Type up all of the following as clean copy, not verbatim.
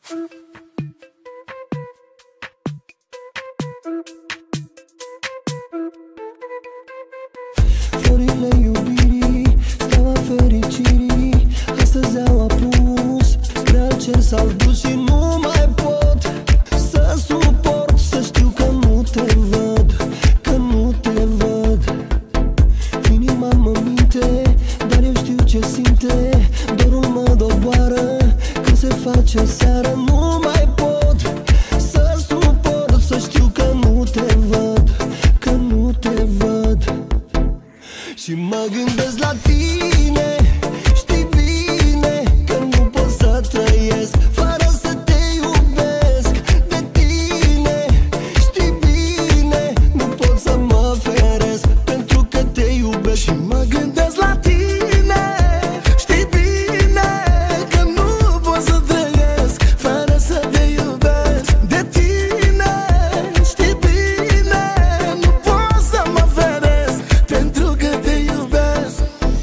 Florile iubirii, steaua fericirii, astăzi au apus, spre al cer s-au dus și nu mai pot să suport, să știu că nu te văd, că nu te văd. Inima mă minte, dar eu știu ce simte, dorul mă doboară când se face seară. Nu mai pot să suport, să știu că nu te văd, că nu te văd. Și mă gândesc la tine, știi bine că nu pot să trăiesc fără să te iubesc. De tine, știi bine, nu pot să mă feresc pentru că te iubesc. Și mă gândesc la tine, știi bine că nu pot să trăiesc fără să te iubesc. De tine, știi bine, nu pot să mă feresc pentru că te iubesc.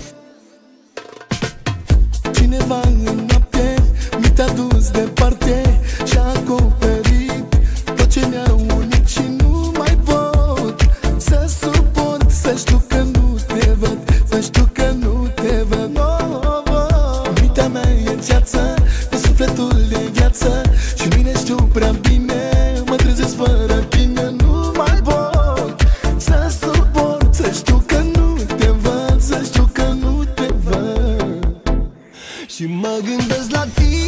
Cineva în noapte mi te-a dus departe și-a acoperit tot ce ne-a unit și nu mai pot să suport, să știu că nu te văd, să știu că nu te văd. Mintea mea e ceață, de sufletul e gheață și mine știu prea bine, mă trezesc fără tine. Nu mai pot să suport, să știu că nu te văd, să știu că nu te văd. Și mă gândesc la tine.